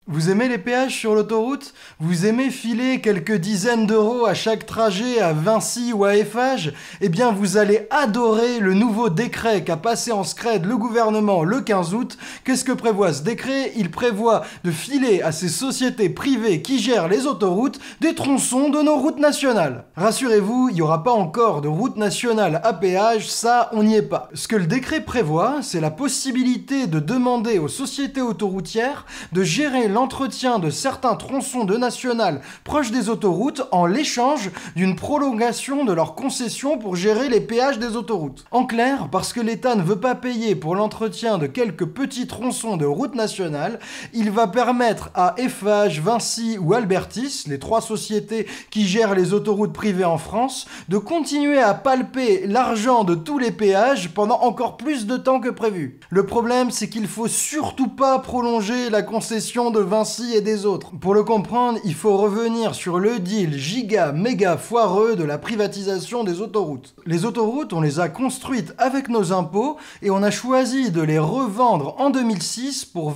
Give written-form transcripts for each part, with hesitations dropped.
Vous aimez les péages sur l'autoroute? Vous aimez filer quelques dizaines d'euros à chaque trajet à Vinci ou à Eiffage? Eh bien, vous allez adorer le nouveau décret qu'a passé en scred le gouvernement le 15 août. Qu'est-ce que prévoit ce décret? Il prévoit de filer à ces sociétés privées qui gèrent les autoroutes des tronçons de nos routes nationales. Rassurez-vous, il n'y aura pas encore de route nationale à péage, ça, on n'y est pas. Ce que le décret prévoit, c'est la possibilité de demander aux sociétés autoroutières de gérer l'entretien de certains tronçons de nationales proches des autoroutes en l'échange d'une prolongation de leur concession pour gérer les péages des autoroutes. En clair, parce que l'État ne veut pas payer pour l'entretien de quelques petits tronçons de routes nationales, il va permettre à Eiffage, Vinci ou Albertis, les trois sociétés qui gèrent les autoroutes privées en France, de continuer à palper l'argent de tous les péages pendant encore plus de temps que prévu. Le problème, c'est qu'il faut surtout pas prolonger la concession de Vinci et des autres. Pour le comprendre, il faut revenir sur le deal giga méga foireux de la privatisation des autoroutes. Les autoroutes, on les a construites avec nos impôts et on a choisi de les revendre en 2006 pour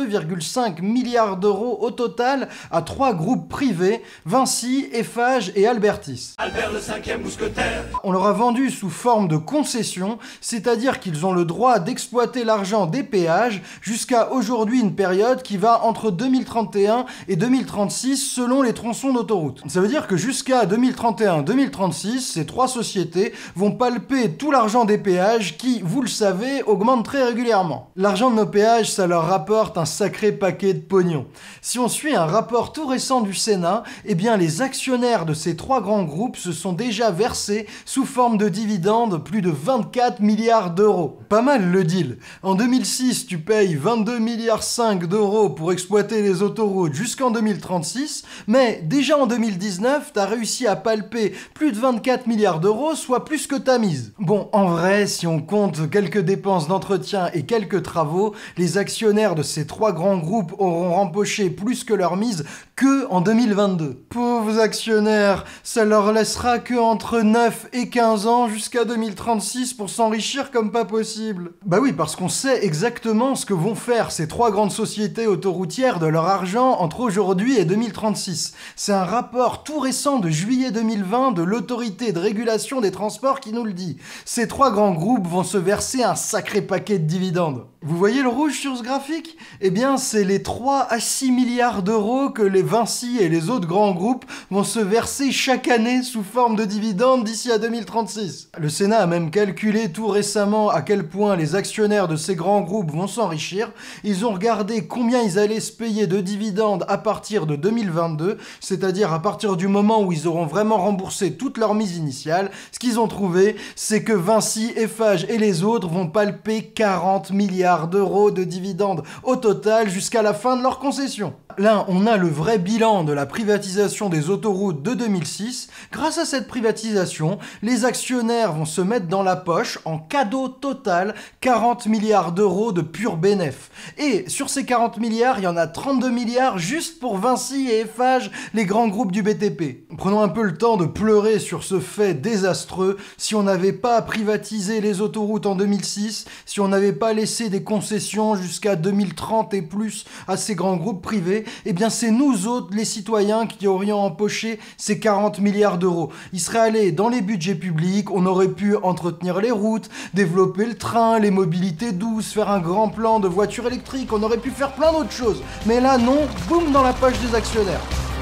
22,5 milliards d'euros au total à trois groupes privés, Vinci, Eiffage et Albertis. Albert le cinquième mousquetaire. On leur a vendu sous forme de concession, c'est-à-dire qu'ils ont le droit d'exploiter l'argent des péages jusqu'à aujourd'hui, une période qui va entre 2031 et 2036 selon les tronçons d'autoroute. Ça veut dire que jusqu'à 2031-2036, ces trois sociétés vont palper tout l'argent des péages qui, vous le savez, augmente très régulièrement. L'argent de nos péages, ça leur rapporte un sacré paquet de pognon. Si on suit un rapport tout récent du Sénat, eh bien les actionnaires de ces trois grands groupes se sont déjà versés sous forme de dividendes plus de 24 milliards d'euros. Pas mal le deal. En 2006, tu payes 22 milliards 5 d'euros pour exploiter les autoroutes jusqu'en 2036, mais déjà en 2019, t'as réussi à palper plus de 24 milliards d'euros, soit plus que ta mise. Bon, en vrai, si on compte quelques dépenses d'entretien et quelques travaux, les actionnaires de ces trois grands groupes auront rempoché plus que leur mise que en 2022. Pauvres actionnaires, ça leur laissera que entre 9 et 15 ans jusqu'à 2036 pour s'enrichir comme pas possible. Bah oui, parce qu'on sait exactement ce que vont faire ces trois grandes sociétés autoroutières de leur argent entre aujourd'hui et 2036. C'est un rapport tout récent de juillet 2020 de l'autorité de régulation des transports qui nous le dit. Ces trois grands groupes vont se verser un sacré paquet de dividendes. Vous voyez le rouge sur ce graphique? Eh bien, c'est les 3 à 6 milliards d'euros que les Vinci et les autres grands groupes vont se verser chaque année sous forme de dividendes d'ici à 2036. Le Sénat a même calculé tout récemment à quel point les actionnaires de ces grands groupes vont s'enrichir. Ils ont regardé combien ils allaient se payer de dividendes à partir de 2022, c'est-à-dire à partir du moment où ils auront vraiment remboursé toute leur mise initiale. Ce qu'ils ont trouvé, c'est que Vinci, Eiffage et les autres vont palper 40 milliards d'euros de dividendes au total jusqu'à la fin de leur concession. Là, on a le vrai bilan de la privatisation des autoroutes de 2006. Grâce à cette privatisation, les actionnaires vont se mettre dans la poche, en cadeau total, 40 milliards d'euros de pur bénéf. Et sur ces 40 milliards, il y en a 32 milliards juste pour Vinci et Eiffage, les grands groupes du BTP. Prenons un peu le temps de pleurer sur ce fait désastreux. Si on n'avait pas privatisé les autoroutes en 2006, si on n'avait pas laissé des concessions jusqu'à 2030 et plus à ces grands groupes privés, eh bien c'est nous autres, les citoyens, qui aurions empoché ces 40 milliards d'euros. Ils seraient allés dans les budgets publics, on aurait pu entretenir les routes, développer le train, les mobilités douces, faire un grand plan de voitures électriques, on aurait pu faire plein d'autres choses. Mais là non, boum dans la poche des actionnaires.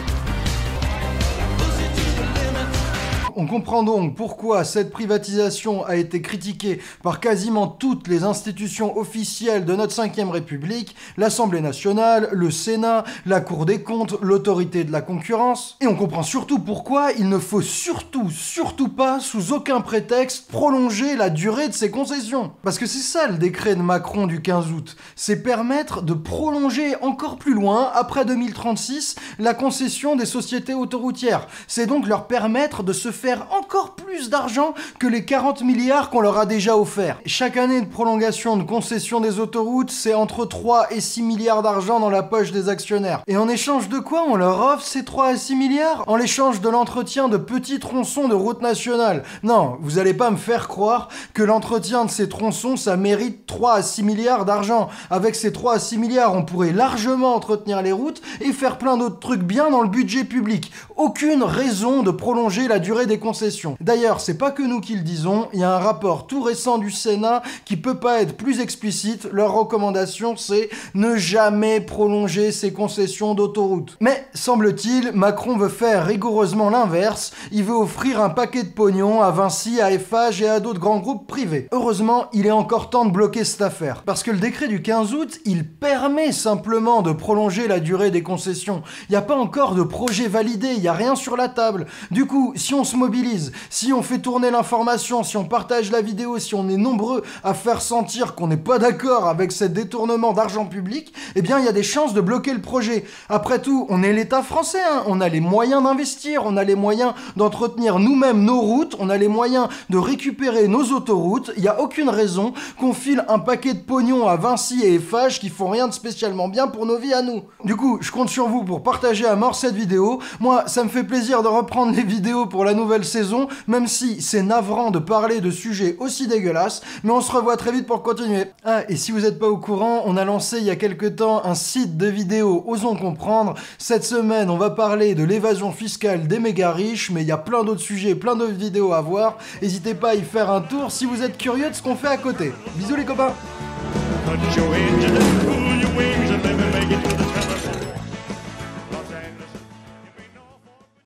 On comprend donc pourquoi cette privatisation a été critiquée par quasiment toutes les institutions officielles de notre 5e République, l'Assemblée nationale, le Sénat, la Cour des comptes, l'autorité de la concurrence. Et on comprend surtout pourquoi il ne faut surtout pas, sous aucun prétexte, prolonger la durée de ces concessions. Parce que c'est ça le décret de Macron du 15 août. C'est permettre de prolonger encore plus loin, après 2036, la concession des sociétés autoroutières. C'est donc leur permettre de se faire encore plus d'argent que les 40 milliards qu'on leur a déjà offerts. Chaque année de prolongation de concession des autoroutes, c'est entre 3 et 6 milliards d'argent dans la poche des actionnaires. Et en échange de quoi on leur offre ces 3 à 6 milliards? En l'échange de l'entretien de petits tronçons de route nationale. Non, vous allez pas me faire croire que l'entretien de ces tronçons, ça mérite 3 à 6 milliards d'argent. Avec ces 3 à 6 milliards, on pourrait largement entretenir les routes et faire plein d'autres trucs bien dans le budget public. Aucune raison de prolonger la durée des concessions. D'ailleurs, c'est pas que nous qui le disons, il y a un rapport tout récent du Sénat qui peut pas être plus explicite. Leur recommandation, c'est ne jamais prolonger ces concessions d'autoroutes. Mais, semble-t-il, Macron veut faire rigoureusement l'inverse. Il veut offrir un paquet de pognon à Vinci, à Eiffage et à d'autres grands groupes privés. Heureusement, il est encore temps de bloquer cette affaire. Parce que le décret du 15 août, il permet simplement de prolonger la durée des concessions. Il n'y a pas encore de projet validé, il n'y a rien sur la table. Du coup, si on se mobilise, si on fait tourner l'information, si on partage la vidéo, si on est nombreux à faire sentir qu'on n'est pas d'accord avec ce détournement d'argent public, eh bien, il y a des chances de bloquer le projet. Après tout, on est l'État français, hein. On a les moyens d'investir, on a les moyens d'entretenir nous-mêmes nos routes, on a les moyens de récupérer nos autoroutes. Il n'y a aucune raison qu'on file un paquet de pognon à Vinci et Eiffage qui font rien de spécialement bien pour nos vies à nous. Du coup, je compte sur vous pour partager à mort cette vidéo. Moi, ça me fait plaisir de reprendre les vidéos pour la nouvelle saison, même si c'est navrant de parler de sujets aussi dégueulasses, mais on se revoit très vite pour continuer. Ah, et si vous n'êtes pas au courant, on a lancé il y a quelques temps un site de vidéos Osons Comprendre. Cette semaine, on va parler de l'évasion fiscale des méga riches, mais il y a plein d'autres sujets, plein d'autres vidéos à voir. N'hésitez pas à y faire un tour si vous êtes curieux de ce qu'on fait à côté. Bisous les copains! Put your engine and cool your wings and let me make it to the town.